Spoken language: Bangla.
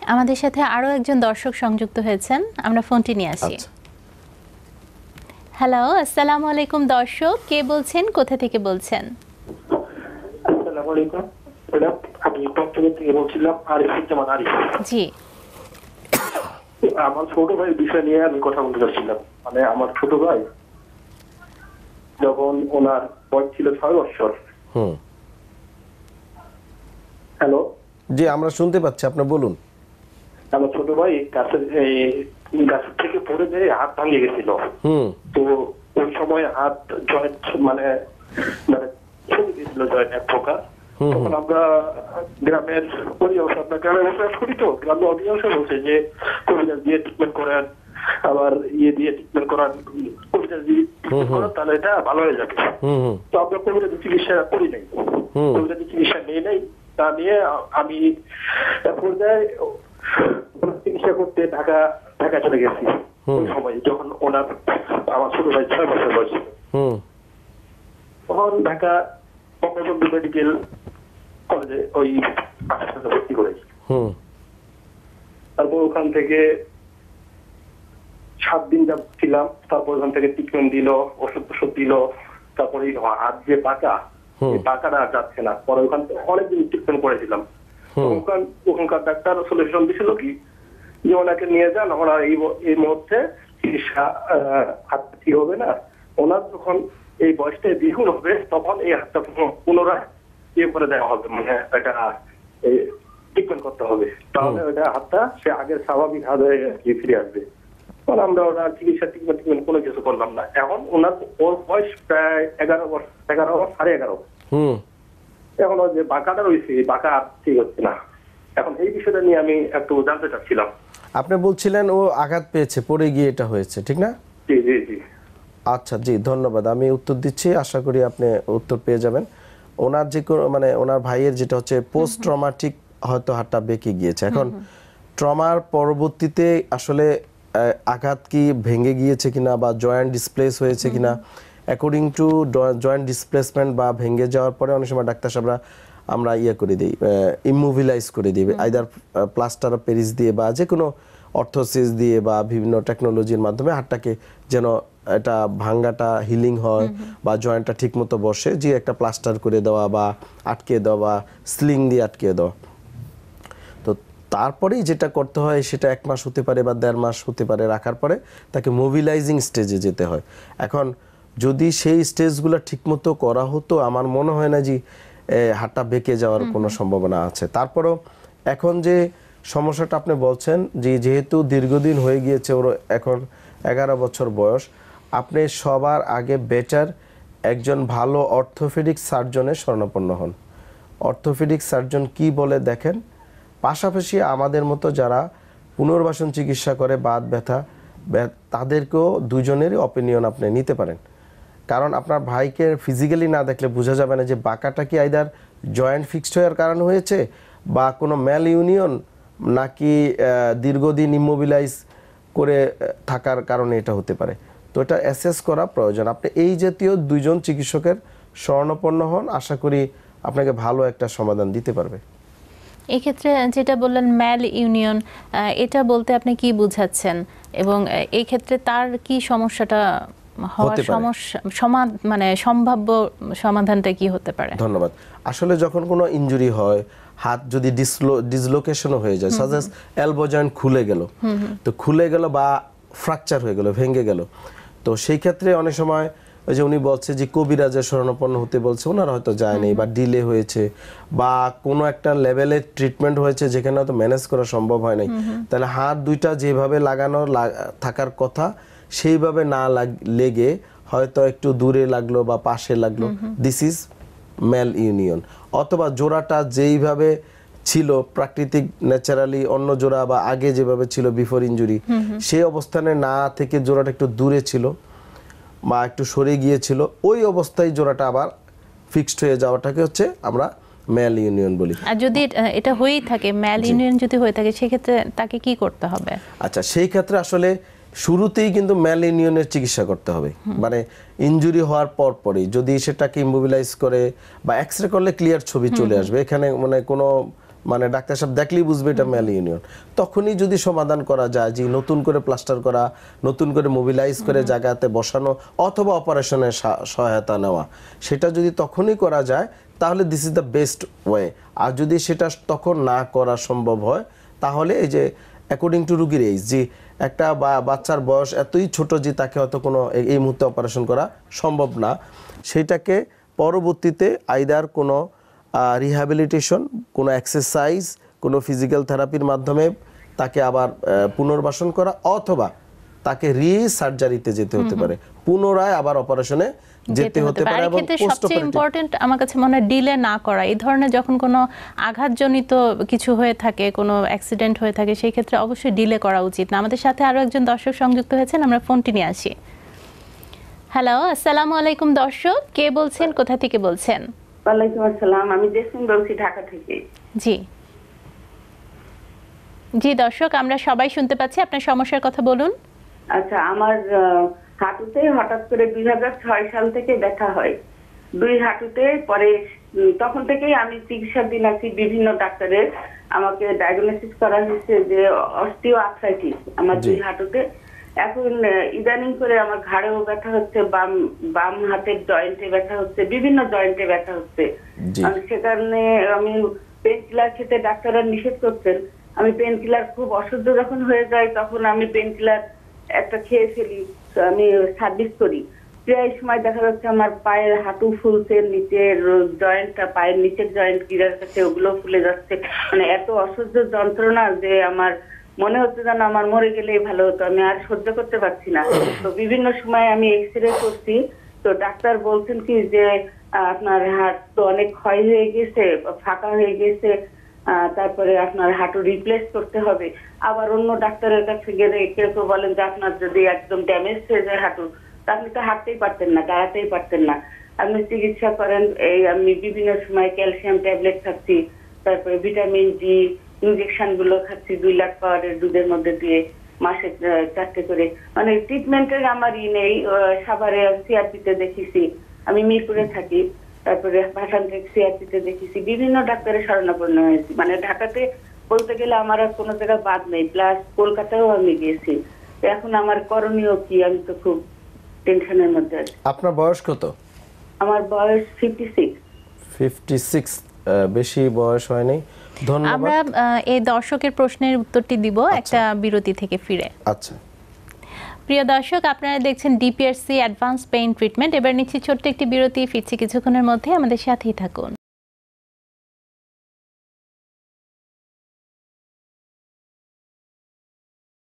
আমাদের সাথে আরো একজন দর্শক সংযুক্ত হয়েছেন, আমরা ফোনটি নিয়ে আসি। হ্যালো, আসসালামু আলাইকুম দর্শক, কে বলছেন, কোথা থেকে বলছেন? আসসালামু আলাইকুম ম্যাডাম, আমি টকটক থেকে বলছিলাম, আরিফুজ্জামান আরিফ। জি, আমার ছোট ভাইয়ের বিষয় নিয়ে আমি কথা বলতে চাচ্ছিলাম। মানে আমার ছোট ভাই যখন ওনার বয়স ছিল 6 বছর। হ্যালো, জি আমরা শুনতে পাচ্ছি, আপনি বলুন। আমার ছোট ভাই গাছের থেকে পড়ে যেয়ে হাত ভাঙে গেছিল। তো ওই সময় হাত জয়েন্ট মানে মানে ছুটে গেছিল, জয়েন্ট এক প্রকার। তখন আমরা গ্রামের অধিকাংশ, আপনার গ্রামের বসবাস করি, তো গ্রামের অধিকাংশ বলছে যে কবিরাজ দিয়ে ট্রিটমেন্ট করেন, আবার দিয়ে ট্রিটমেন্ট করান, কবিরাজ দিয়ে ট্রিটমেন্ট করান, তাহলে এটা ভালো হয়ে যাবে। তো আমরা কবিরাজ চিকিৎসা করি নাই, কবিরাজ চিকিৎসা নেই নাই। তা নিয়ে আমি পর্যায়ে চিকিৎসা করতে ঢাকা চলে গেছি। ওই সময় যখন আমার ছোট ভাই 6 বছর বয়স, তখন ঢাকা বঙ্গবন্ধু মেডিকেল কলেজে ওই হাসপাতালে ভর্তি করেছি। তারপর ওখান থেকে 7 দিন ছিলাম। তারপর ওখান থেকে ট্রিটমেন্ট দিল, ওষুধ দিল। তারপরে হাত যে পাকা, এই পাকাটা যাচ্ছে না। পরে ওখান থেকে অনেকদিন ট্রিটমেন্ট করেছিলাম। ওখানকার ডাক্তার সলিউশন দিছিল কি, যে ওনাকে নিয়ে যান, ওনার এই মুহূর্তে চিকিৎসা হাত ঠিক হবে না। ওনার যখন এই বয়সটা দ্বিগুণ হবে, তখন এই হাতটা পুনরায় করে দেওয়া হবে, মানে এটা ট্রিটমেন্ট করতে হবে। তাহলে ওটা হাতটা সে আগের স্বাভাবিক হাতে ফিরে আসবে। তখন আমরা ওনার চিকিৎসা ট্রিটমেন্ট কোনো কিছু করলাম না। এখন ওর বয়স প্রায় 11 বছর, 11.5 এখন যে বাঁকাটা রয়েছে, এই বাঁকা ঠিক হচ্ছে না। এখন এই বিষয়টা নিয়ে আমি একটু জানতে চাচ্ছিলাম। আপনি বলছিলেন ও আঘাত পেয়েছে, পড়ে গিয়ে এটা হয়েছে, ঠিক না? জি জি জি। আচ্ছা, জি ধন্যবাদ। আমি উত্তর দিচ্ছি, আশা করি আপনি উত্তর পেয়ে যাবেন। ওনার যে মানে ওনার ভাইয়ের যেটা হচ্ছে পোস্ট ট্রমাটিক, হয়তো হাতটা বেঁকে গিয়েছে। এখন ট্রমার পরবর্তীতে আসলে আঘাত কি ভেঙে গিয়েছে কিনা বা জয়েন্ট ডিসপ্লেস হয়েছে কিনা, অ্যাকর্ডিং টু জয়েন্ট ডিসপ্লেসমেন্ট বা ভেঙে যাওয়ার পরে অনেক সময় ডাক্তার সাহেবরা আমরা করে দিই, ইমুভিলাইজ করে দিই, আইদার প্লাস্টার অফ প্যারিস দিয়ে বা যে কোনো অর্থোসিস দিয়ে বা বিভিন্ন টেকনোলজির মাধ্যমে হাতটাকে যেন এটা ভাঙ্গাটা হিলিং হয় বা জয়েন্টটা ঠিকমতো বসে, যে একটা প্লাস্টার করে দেওয়া বা আটকে দেওয়া বা স্লিং দিয়ে আটকে দেওয়া। তো তারপরেই যেটা করতে হয় সেটা 1 মাস হতে পারে বা 1.5 মাস হতে পারে, রাখার পরে তাকে মোবিলাইজিং স্টেজে যেতে হয়। এখন যদি সেই স্টেজগুলো ঠিকমতো করা হতো, আমার মনে হয় না যে হাতটা বেঁকে যাওয়ার কোনো সম্ভাবনা আছে। তারপরও এখন যে সমস্যাটা আপনি বলছেন, যে যেহেতু দীর্ঘদিন হয়ে গিয়েছে, ওর এখন 11 বছর বয়স, আপনি সবার আগে বেটার একজন ভালো অর্থোপেডিক সার্জনের শরণাপন্ন হন। অর্থোপেডিক সার্জন কি বলে দেখেন, পাশাপাশি আমাদের মতো যারা পুনর্বাসন চিকিৎসা করে বাত ব্যথা, তাদেরকেও দুজনেরই অপিনিয়ন আপনি নিতে পারেন। কারণ আপনার ভাইকে ফিজিক্যালি না দেখলে বোঝা যাবে না যে বাঁকাটা কি আইদার জয়েন্ট ফিক্সড হওয়ার কারণে হয়েছে বা কোনো ম্যাল ইউনিয়ন, নাকি দীর্ঘদিন ইমোবিলাইজ করে থাকার কারণে এটা হতে পারে। তো এটা অ্যাসেস করা প্রয়োজন। আপনি এই জাতীয় 2 জন চিকিৎসকের শরণাপন্ন হন, আশা করি আপনাকে ভালো একটা সমাধান দিতে পারবে। এই ক্ষেত্রে যেটা বললেন ম্যাল ইউনিয়ন, এটা বলতে আপনি কি বুঝাচ্ছেন, এবং এই ক্ষেত্রে তার কি সমস্যাটা হওয়ার মানে সম্ভাব্য সমাধানটা কি হতে পারে? ধন্যবাদ। আসলে যখন কোনো ইনজুরি হয়, হাত যদি ডিসলোকেশনও হয়ে যায়, সাজেস এলবো জয়েন্ট খুলে গেল, তো খুলে গেল বা ফ্র্যাকচার হয়ে গেল, ভেঙে গেল, তো সেই ক্ষেত্রে অনেক সময় ওই যে উনি বলছে যে কবিরাজের শরণাপন্ন হতে বলছে, ওনারা হয়তো যায়নি বা ডিলে হয়েছে বা কোনো একটা লেভেলের ট্রিটমেন্ট হয়েছে যেখানে হয়তো ম্যানেজ করা সম্ভব হয় নাই, তাহলে হাত দুইটা যেভাবে লাগানো থাকার কথা সেইভাবে না লেগে হয়তো একটু দূরে লাগলো বা পাশে লাগলো, দিস ইজ ম্যাল ইউনিয়ন। অথবা জোড়াটা যেইভাবে ছিল প্রাকৃতিক ন্যাচারালি অন্য জোড়া বা আগে যেভাবে ছিল বিফোর ইনজুরি, সেই অবস্থানে না থেকে জোড়াটা একটু দূরে ছিল বা একটু সরে গিয়েছিল, ওই অবস্থায় জোড়াটা আবার ফিক্সড হয়ে যাওয়াটাকে হচ্ছে আমরা ম্যাল ইউনিয়ন বলি। আর যদি এটা হয়েই থাকে, ম্যাল ইউনিয়ন যদি হয়ে থাকে, সেক্ষেত্রে তাকে কি করতে হবে? আচ্ছা, সেই ক্ষেত্রে আসলে শুরুতেই কিন্তু ম্যাল ইউনিয়নের চিকিৎসা করতে হবে। মানে ইনজুরি হওয়ার পরই যদি সেটাকে ইমোবিলাইজ করে বা এক্সরে করলে ক্লিয়ার ছবি চলে আসবে, এখানে মানে কোনো মানে ডাক্তার সাহেব দেখলেই বুঝবে এটা ম্যাল ইউনিয়ন, তখনই যদি সমাধান করা যায় যে নতুন করে প্লাস্টার করা, নতুন করে মোবিলাইজ করে জায়গাতে বসানো অথবা অপারেশনের সহায়তা নেওয়া, সেটা যদি তখনই করা যায় তাহলে this is the best way. আর যদি সেটা তখন না করা সম্ভব হয় তাহলে এই যে অ্যাকর্ডিং টু রুগীর এইজ, যে একটা বাচ্চার বয়স এতই ছোট যে তাকে হয়তো কোনো এই মুহূর্তে অপারেশন করা সম্ভব না, সেটাকে পরবর্তীতে আইদার কোনো রিহ্যাবিলিটেশন, কোনো এক্সারসাইজ, কোনো ফিজিক্যাল থেরাপির মাধ্যমে তাকে আবার পুনর্বাসন করা, অথবা তাকে রিসার্জারিতে যেতে হতে পারে, পুনরায় আবার অপারেশনে যেতে হতে পারে। এবং সবচেয়ে ইম্পর্টেন্ট আমার কাছে মনে হয় ডিলে না করা। এই ধরনের যখন কোনো আঘাতজনিত কিছু হয়ে থাকে, কোনো অ্যাক্সিডেন্ট হয়ে থাকে, সেই ক্ষেত্রে অবশ্যই ডিলে করা উচিত না। আমাদের সাথে আরো একজন দর্শক সংযুক্ত হয়েছেন, আমরা ফোনটি নিয়ে আসি। হ্যালো, আসসালামু আলাইকুম দর্শক, কে বলছেন, কোথা থেকে বলছেন? ওয়ালাইকুম আসসালাম, আমি জেসমিন বলছি ঢাকা থেকে। জি জি দর্শক, আমরা সবাই শুনতে পাচ্ছি, আপনার সমস্যার কথা বলুন। আচ্ছা, আমার হাঁটুতে হঠাৎ করে 2006 সাল থেকে ব্যথা হয়, দুই হাঁটুতে। পরে তখন থেকেই আমি চিকিৎসাধীন আছি বিভিন্ন ডাক্তারের। আমাকে ডায়াগনোসিস করা হয়েছে যে অস্টিও আর্থ্রাইটিস আমার দুই হাঁটুতে। এখন ইদানিং করে আমার ঘাড়েও ব্যথা হচ্ছে, বাম হাতের জয়েন্টে ব্যথা হচ্ছে, বিভিন্ন জয়েন্টে ব্যথা হচ্ছে। সে কারণে আমি পেন কিলার খেতে ডাক্তাররা নিষেধ করছেন। আমি পেন কিলার খুব অসহ্য যখন হয়ে যায় তখন আমি পেন কিলার একটা খেয়ে ফেলি, আমি সার্ভিস করি। প্রায় সময় দেখা যাচ্ছে আমার পায়ের হাঁটু ফুলছে, নিচের জয়েন্টটা, পায়ের নিচের জয়েন্ট গিরার কাছে ওগুলো ফুলে যাচ্ছে। মানে এত অসহ্য যন্ত্রণা যে আমার মনে হচ্ছে যেন আমার মরে গেলেই ভালো হতো, আমি আর সহ্য করতে পারছি না। তো বিভিন্ন সময় আমি এক্সরে করছি, তো ডাক্তার বলছেন কি যে আপনার হাত তো অনেক ক্ষয় হয়ে গেছে, ফাঁকা হয়ে গেছে, তারপরে আপনার হাঁটু রিপ্লেস করতে হবে। আবার অন্য ডাক্তারের কাছে গেলে কেউ কেউ বলেন যে আপনার যদি একদম ড্যামেজ হয়ে যায় হাঁটু, আপনি তো হাঁটতেই পারতেন না, দাঁড়াতেই পারতেন না, আপনি চিকিৎসা করেন। এই আমি বিভিন্ন সময় ক্যালসিয়াম ট্যাবলেট খাচ্ছি, তারপরে ভিটামিন ডি ইনজেকশন গুলো খাচ্ছি 2 লাখ পাওয়ারের দুধের মধ্যে দিয়ে, মাসে 4টে করে। মানে ট্রিটমেন্টের আমার নেই। সাভারে সিআরপিতে দেখেছি, আমি মিরপুরে থাকি, তারপরে ভাষান্তরিক সিআরপিতে দেখেছি, বিভিন্ন ডাক্তারের শরণাপন্ন হয়েছি। মানে ঢাকাতে বলতে গেলে আমার আর কোনো জায়গা বাদ নেই, প্লাস কলকাতায়ও আমি গিয়েছি। এখন আমার করণীয় কি, আমি তো খুব টেনশনের মধ্যে আছি। আপনার বয়স কত? আমার বয়স 56। 56, বেশি বয়স হয়নি। ধন্যবাদ। আমরা এই দর্শকের প্রশ্নের উত্তরটি দিব একটা বিরতি থেকে ফিরে। আচ্ছা, প্রিয় দর্শক, আপনারা দেখছেন ডিপিআরসি অ্যাডভান্স পেইন ট্রিটমেন্ট। এবার নিচ্ছি ছোট্ট একটি বিরতি, ফিরছি কিছুক্ষণের মধ্যে, আমাদের সাথেই থাকুন।